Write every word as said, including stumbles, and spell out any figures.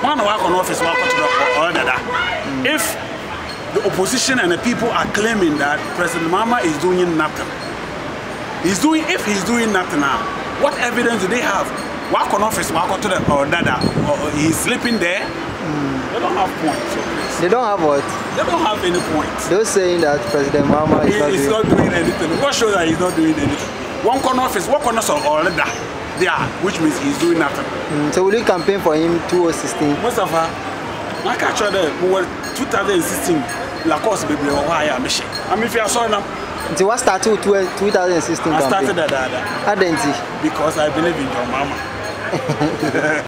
one work on office, work or that. If the opposition and the people are claiming that President Mahama is doing nothing, he's doing. If he's doing nothing now, what evidence do they have? Work on office, work to the or dada, or he's sleeping there. Mm. They don't have points. So they don't have what? They don't have any points. They're saying that President Mahama is he, not, he's doing not doing anything. What shows that he's not doing anything? One corner office, one corner or dada, there, which means he's doing nothing. Mm. So will you campaign for him twenty sixteen? Mustafa, I catch the twenty sixteen. La course baby or why I'm mission. I mean, if you are sorry now. Until what started twenty sixteen I campaign? started that. How did you? Because I believe in your mama.